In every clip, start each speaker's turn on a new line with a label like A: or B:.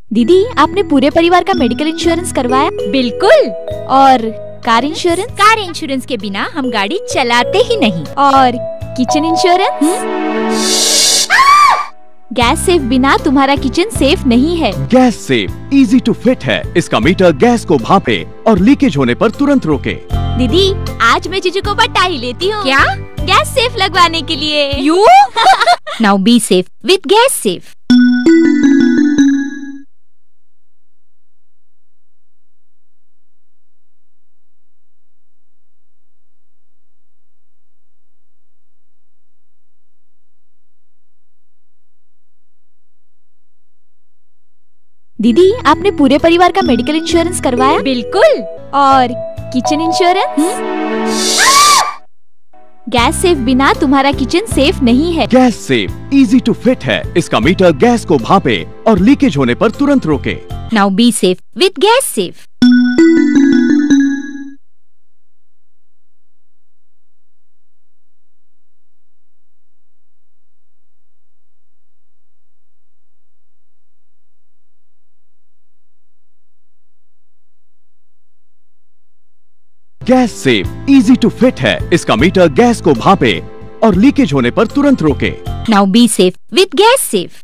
A: दीदी, आपने पूरे परिवार का मेडिकल इंश्योरेंस करवाया?
B: बिल्कुल।
A: और कार इंश्योरेंस?
B: कार इंश्योरेंस के बिना हम गाड़ी चलाते ही नहीं।
A: और किचन इंश्योरेंस? गैस सेफ बिना तुम्हारा किचन सेफ नहीं है।
C: Gas safe easy to fit है। इसका मीटर गैस को भापे और लीकेज होने पर तुरंत रोके।
A: दीदी, आज मैं जीजू को बता ही लेती हूँ।
B: क्या?
A: गैस सेफ लगवाने के लिए।
B: You now be safe with gas safe.
A: दीदी, आपने पूरे परिवार का मेडिकल इंश्योरेंस करवाया?
B: बिल्कुल।
A: और किचन इंश्योरेंस? गैस सेफ बिना तुम्हारा किचन सेफ नहीं है।
C: Gas safe easy to fit है। इसका मीटर गैस को भापे और लीकेज होने पर तुरंत रोके।
B: Now be safe with gas safe.
C: Gas safe easy to fit है। इसका मीटर गैस को भापे और लीकेज होने पर तुरंत रोके।
B: Now be safe with gas safe.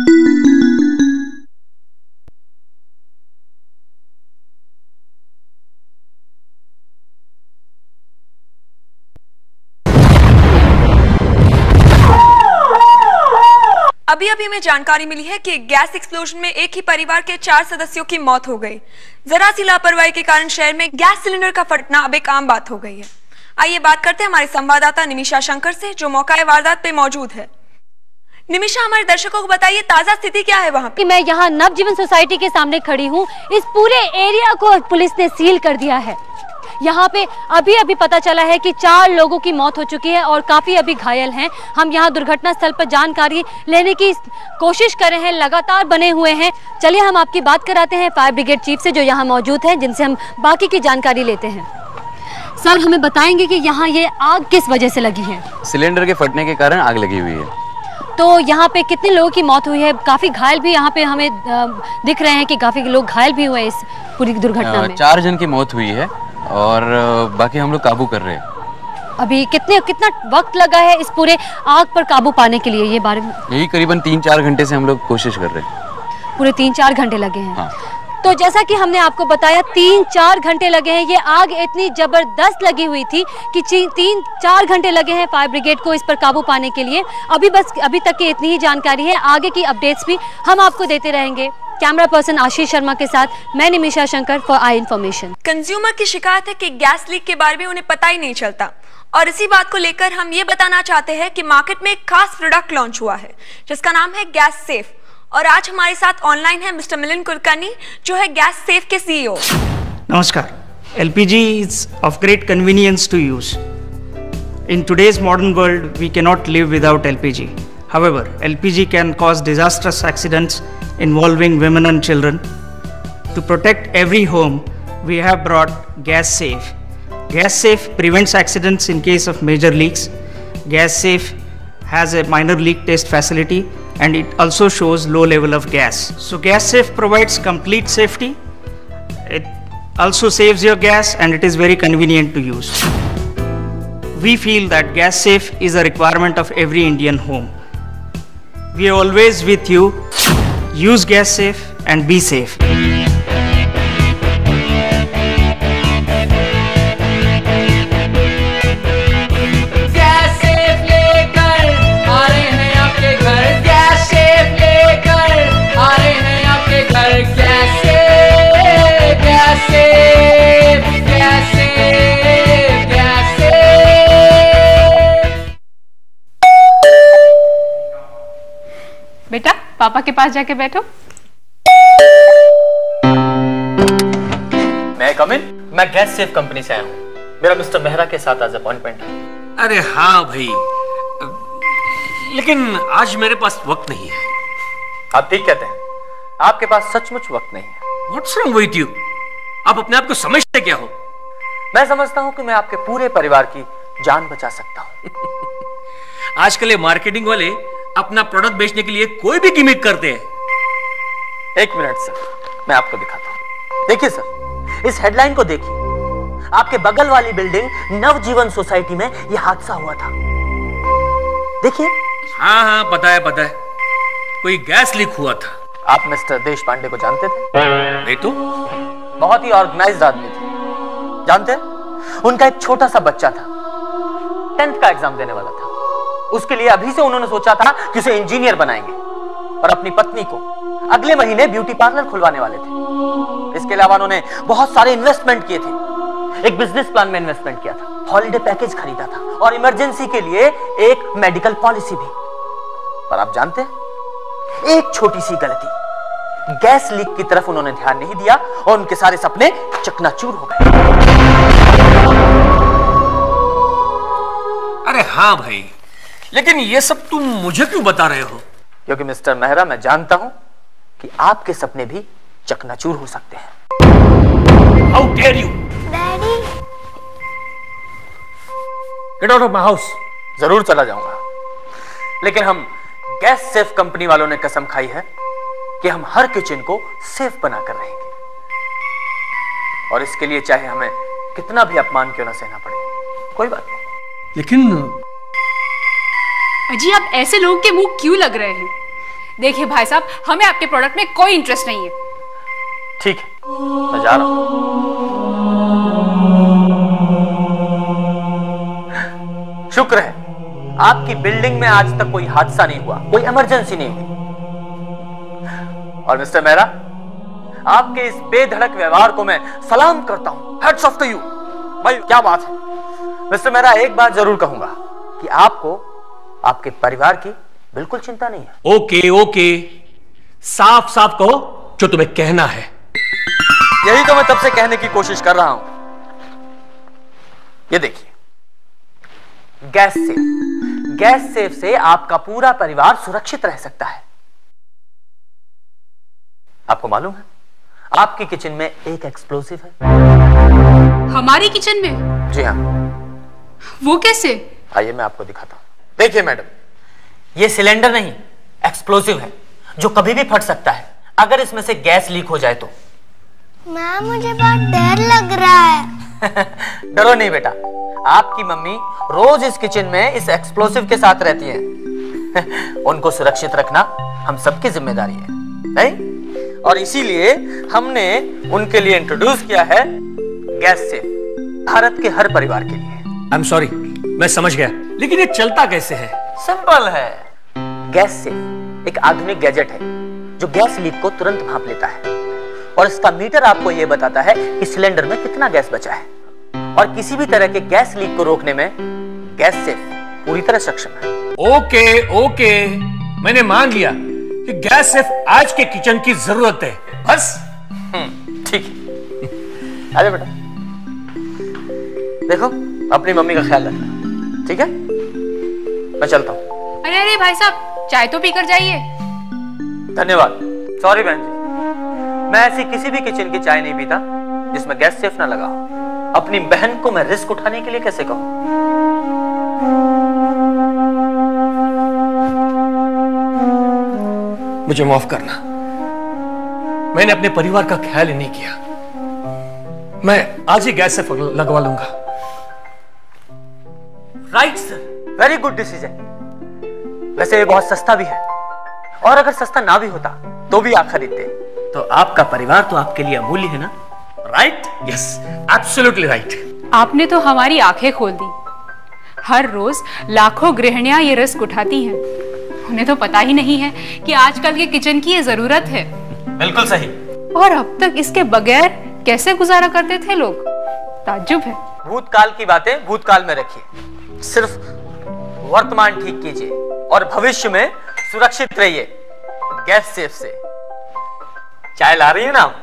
D: अभी अभी हमें जानकारी मिली है कि गैस एक्सप्लोजन में एक ही परिवार के 4 सदस्यों की मौत हो गई। जरा सी लापरवाही के कारण शहर में गैस सिलेंडर का फटना अब एक आम बात हो गई है। आइए बात करते हैं हमारे संवाददाता निमिषा शंकर से, जो मौका वारदात पे मौजूद है। निमिषा, हमारे दर्शकों को बताइए ताजा स्थिति क्या है वहाँ पे?
E: मैं यहाँ नवजीवन सोसाइटी के सामने खड़ी हूँ। इस पूरे एरिया को पुलिस ने सील कर दिया है। यहाँ पे अभी अभी पता चला है कि 4 लोगों की मौत हो चुकी है और काफी अभी घायल हैं। हम यहाँ दुर्घटना स्थल पर जानकारी लेने की कोशिश कर रहे हैं, लगातार बने हुए हैं। चलिए हम आपकी बात कराते हैं फायर ब्रिगेड चीफ से, जो यहाँ मौजूद हैं, जिनसे हम बाकी की जानकारी लेते हैं। सर, हमें बताएंगे कि यहाँ ये आग किस वजह से लगी है?
F: सिलेंडर के फटने के कारण आग लगी हुई है।
E: तो यहाँ पे कितने लोगों की मौत हुई है? काफी घायल भी यहाँ पे हमें दिख रहे हैं कि काफी लोग घायल भी हुए इस पूरी दुर्घटना में।
F: 4 जन की मौत हुई है और बाकी हम लोग काबू कर रहे हैं।
E: अभी कितना वक्त लगा है इस पूरे आग पर काबू पाने के लिए? ये बारे में
F: यही करीबन 3-4 घंटे से हम लोग कोशिश कर रहे हैं।
E: पूरे 3-4 घंटे लगे हैं।
F: हाँ।
E: तो जैसा कि हमने आपको बताया 3-4 घंटे लगे हैं। ये आग इतनी जबरदस्त लगी हुई थी कि 3-4 घंटे लगे हैं फायर ब्रिगेड को इस पर काबू पाने के लिए। अभी तक की इतनी ही जानकारी है। आगे की अपडेट्स भी हम आपको देते रहेंगे। कैमरा पर्सन आशीष शर्मा के साथ मैं Nimisha Shankar for I information.
D: Consumer की शिकायत है कि गैस लीक के बारे में उन्हें पता ही नहीं चलता, और इसी बात को लेकर हम ये बताना चाहते हैं कि मार्केट में एक खास प्रोडक्ट लॉन्च हुआ है जिसका नाम है गैस सेफ। और आज हमारे साथ ऑनलाइन है मिस्टर मिलिंद कुलकर्णी, जो है गैस सेफ के CEO।
G: Namaskar. LPG is of great convenience to use. In today's modern world, we cannot live without LPG. However, LPG can cause disastrous accidents involving women and children. To protect every home, we have brought Gas Safe. Gas Safe prevents accidents in case of major leaks. Gas Safe has a minor leak test facility, and it also shows low level of gas. So Gas Safe provides complete safety. It also saves your gas and it is very convenient to use. We feel that Gas Safe is a requirement of every Indian home. We are always with you. Use Gas Safe and be safe.
H: बेटा, पापा के पास जाके बैठो।
I: मैं कम इन? मैं gas safe company से आया हूँ। मेरा मिस्टर मेहरा के साथ आज अपॉइंटमेंट है।
J: अरे हाँ भाई, लेकिन आज मेरे पास वक्त नहीं है।
I: आप ठीक कहते हैं, आपके पास सचमुच वक्त नहीं है।
J: What's wrong with you? आप अपने आप को समझते क्या हो?
I: मैं समझता हूँ कि मैं आपके पूरे परिवार की जान बचा सकता हूँ।
J: आजकल ये मार्केटिंग वाले अपना प्रोडक्ट बेचने के लिए कोई भी गिमिक करते हैं।
I: एक मिनट सर, मैं आपको दिखाता हूं। देखिए सर, इस हेडलाइन को देखिए। आपके बगल वाली बिल्डिंग नवजीवन सोसाइटी में यह हादसा हुआ था। देखिए।
J: हाँ हाँ, पता है पता है, कोई गैस लीक हुआ था।
I: आप मिस्टर देश पांडे को जानते थे?
J: नहीं तो।
I: बहुत ही ऑर्गेनाइज्ड आदमी थे, जानते हैं? उनका एक छोटा सा बच्चा था, 10th का एग्जाम देने वाला था। उसके लिए अभी से उन्होंने सोचा था कि उसे इंजीनियर बनाएंगे, और अपनी पत्नी को अगले महीने ब्यूटी पार्लर खुलवाने वाले थे। इसके अलावा उन्होंने बहुत सारे इन्वेस्टमेंट किए थे। एक बिजनेस प्लान में इन्वेस्टमेंट किया था, हॉलिडे पैकेज खरीदा था, और इमरजेंसी के लिए एक मेडिकल पॉलिसी भी। पर आप जानते हैं, एक छोटी सी गलती, गैस लीक की तरफ उन्होंने ध्यान नहीं दिया और उनके सारे सपने चकनाचूर हो गए।
J: अरे हाँ भाई, लेकिन ये सब तुम मुझे क्यों बता रहे हो?
I: क्योंकि मिस्टर मेहरा, मैं जानता हूं कि आपके सपने भी चकनाचूर हो सकते हैं।
J: How dare you?
K: Daddy.
J: Get out of my house.
I: जरूर चला जाऊंगा, लेकिन हम गैस सेफ कंपनी वालों ने कसम खाई है कि हम हर किचन को सेफ बनाकर रहेंगे, और इसके लिए चाहे हमें कितना भी अपमान क्यों ना सहना पड़े, कोई बात नहीं।
J: लेकिन
H: अजी, आप ऐसे लोगों के मुंह क्यों लग रहे हैं? देखिए भाई साहब, हमें आपके प्रोडक्ट में कोई इंटरेस्ट नहीं है।
I: ठीक है, मैं जा रहा हूं। शुक्र है आपकी बिल्डिंग में आज तक कोई हादसा नहीं हुआ, कोई इमरजेंसी नहीं हुई। और मिस्टर मेहरा, आपके इस बेधड़क व्यवहार को मैं सलाम करता हूं। Heads off to you. भाई क्या बात है। मिस्टर मेहरा, एक बात जरूर कहूंगा कि आपको आपके परिवार की बिल्कुल चिंता नहीं है।
J: ओके ओके, साफ साफ कहो जो तुम्हें कहना है।
I: यही तो मैं तब से कहने की कोशिश कर रहा हूं। ये देखिए, गैस सेफ से आपका पूरा परिवार सुरक्षित रह सकता है। आपको मालूम है, आपकी किचन में एक एक्सप्लोसिव है।
H: हमारी किचन में?
I: जी हाँ।
H: वो कैसे?
I: आइए मैं आपको दिखाता हूं। देखिए मैडम, ये सिलेंडर नहीं, एक्सप्लोसिव है, जो कभी भी फट सकता है अगर इसमें से गैस लीक हो जाए तो।
K: मैम, मुझे बहुत डर लग रहा है।
I: डरो नहीं बेटा, आपकी मम्मी रोज इस किचन में इस एक्सप्लोसिव के साथ रहती हैं। उनको सुरक्षित रखना हम सबकी जिम्मेदारी है, नहीं? और इसीलिए हमने उनके लिए इंट्रोड्यूस किया है गैस सेफ, भारत के हर परिवार के लिए।
J: आई एम सॉरी, मैं समझ गया, लेकिन ये चलता कैसे है?
I: सिंपल है। गैस सेफ एक आधुनिक गैजेट है जो गैस लीक को तुरंत भांप लेता है, और इसका मीटर आपको यह बताता है कि सिलेंडर में कितना गैस बचा है, और किसी भी तरह के गैस लीक को रोकने में गैस सेफ पूरी तरह सक्षम है।
J: ओके ओके, मैंने मान लिया कि गैस सेफ आज के किचन की जरूरत है, बस।
I: ठीक है, आजा बेटा। देखो, अपनी मम्मी का ख्याल रखना, ठीक है? मैं चलता हूं।
H: अरे अरे भाई साहब, चाय तो पीकर जाइए।
I: धन्यवाद। सॉरी बहन जी, मैं ऐसी किसी भी किचन की चाय नहीं पीता जिसमें गैस सेफ ना लगा हो। अपनी बहन को मैं रिस्क उठाने के लिए कैसे कहूं?
J: मुझे माफ करना, मैंने अपने परिवार का ख्याल ही नहीं किया। मैं आज ही गैस सेफ लगवा लूंगा।
I: Right sir, very good decision. वैसे ये बहुत सस्ता भी है, और अगर सस्ता ना भी होता तो भी आप खरीदते, तो आपका परिवार तो आपके लिए अमूल्य है ना? राइट?
J: Yes, absolutely right.
H: आपने तो हमारी आंखें खोल दी। हर रोज लाखों गृहिणियां ये रिस्क उठाती हैं। उन्हें तो पता ही नहीं है कि आजकल के किचन की ये जरूरत है।
I: बिल्कुल सही।
H: और अब तक इसके बगैर कैसे गुजारा करते थे लोग? ताज्जुब है।
I: भूतकाल की बातें भूतकाल में रखिए, सिर्फ वर्तमान ठीक कीजिए और भविष्य में सुरक्षित रहिए गैस सेफ से। चाय ला रही है ना?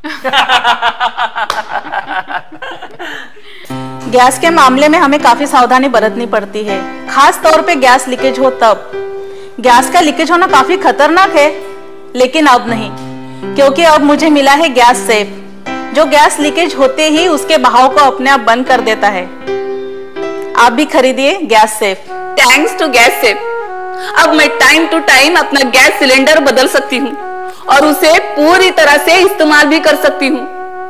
L: गैस के मामले में हमें काफी सावधानी बरतनी पड़ती है, खास तौर पे गैस लीकेज हो तब। गैस का लीकेज होना काफी खतरनाक है, लेकिन अब नहीं, क्योंकि अब मुझे मिला है गैस सेफ, जो गैस लीकेज होते ही उसके बहाव को अपने आप बंद कर देता है। आप भी खरीदिए gas safe.
M: Thanks to gas safe, अब मैं टाइम टू टाइम अपना गैस सिलेंडर बदल सकती हूँ।
L: और उसे पूरी तरह से इस्तेमाल भी कर सकती हूँ,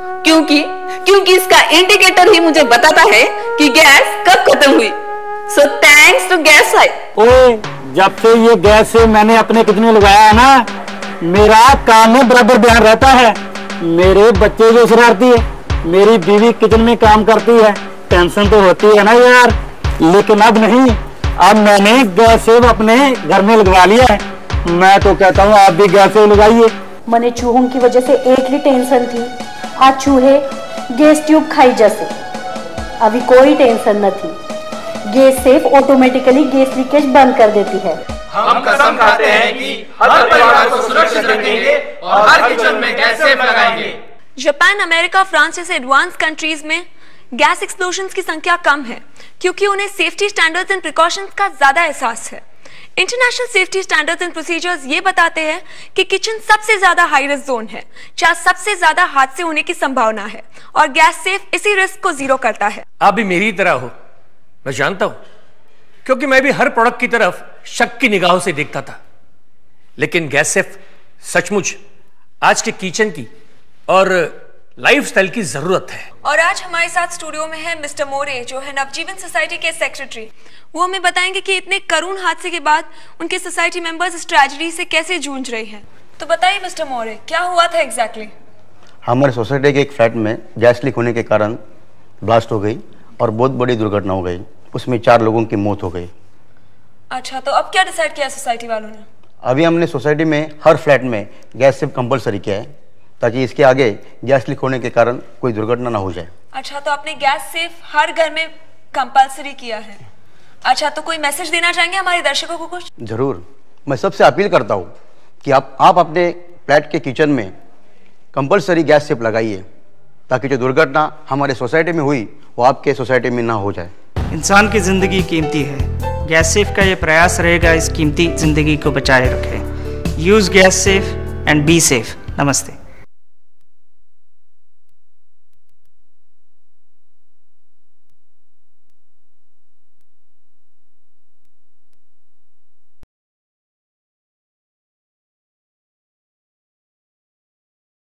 L: क्योंकि इसका इंडिकेटर ही मुझे बताता है कि गैस कब खत्म हुई। So thanks to gas side.
M: ओए, जब से ये गैस से मैंने अपने किचन में लगाया है ना, मेरा काम में बराबर ध्यान रहता है। मेरे बच्चे जो शरारती है, मेरी बीवी किचन में काम करती है, टेंशन तो होती है ना यार। लेकिन अब नहीं, अब मैंने गैस सेव अपने घर में लगवा लिया है। मैं तो कहता हूँ आप भी गैस सेव लगाइए।
E: मने चूहों की वजह से एक ही टेंशन थी, आज चूहे गैस ट्यूब खाई जैसे। अभी कोई टेंशन न थी, gas safe automatically gas leakage बंद कर देती है।
N: हम कसम खाते हैं कि हर परिवार को सुरक्षित रखेंगे और हर किचन में गैस सेफ लगाएंगे।
D: जापान, अमेरिका, फ्रांस जैसे एडवांस कंट्रीज में गैस एक्सप्लोजन्स की संख्या कम है क्योंकि उन्हें सेफ्टी स्टैंडर्ड्स एंड प्रिकॉशंस का ज्यादा एहसास है। International safety standards and procedures ये बताते हैं कि किचन सबसे ज्यादा हाई रिस्क जोन है, जहां सबसे ज्यादा हादसे होने की संभावना है, और गैस सेफ इसी रिस्क को जीरो करता है।
J: आप भी मेरी तरह हो, मैं जानता हूं, क्योंकि मैं भी हर प्रोडक्ट की तरफ शक की निगाहों से देखता था। लेकिन गैस सेफ सचमुच आज के किचन की और लाइफस्टाइल की जरूरत है।
D: और आज हमारे साथ स्टूडियो में है मिस्टर मोरे, जो है नवजीवन सोसाइटी के सेक्रेटरी। वो हमें बताएंगे कि इतने करुण हादसे के बाद उनके सोसाइटी मेंबर्स इस ट्रेजेडी से कैसे जूझ रहे हैं। तो बताइए मिस्टर मोरे, क्या हुआ था एग्जैक्टली?
O: हमारे सोसाइटी के एक फ्लैट में गैस लीक होने के कारण ब्लास्ट हो गई और बहुत बड़ी दुर्घटना हो गई। उसमें 4 लोगों की मौत हो गई।
D: अच्छा, तो अब क्या डिसाइड किया सोसाइटी वालों ने?
O: अभी हमने सोसाइटी में हर फ्लैट में गैस सेफ कंपलसरी किया है, ताकि इसके आगे गैस लीक होने के कारण कोई दुर्घटना ना हो जाए।
D: अच्छा, तो आपने गैस सेफ हर घर में कंपलसरी किया है। अच्छा, तो कोई मैसेज देना चाहेंगे हमारे दर्शकों को कुछ?
O: जरूर, मैं सबसे अपील करता हूँ कि आप अपने फ्लैट के किचन में कंपलसरी गैस सेफ लगाइए, ताकि जो दुर्घटना हमारे सोसाइटी में हुई वो आपके सोसाइटी में ना हो जाए।
G: इंसान की जिंदगी कीमती है। गैस सेफ का ये प्रयास रहेगा इस कीमती जिंदगी को बचाए रखे। Use gas safe and be safe. नमस्ते।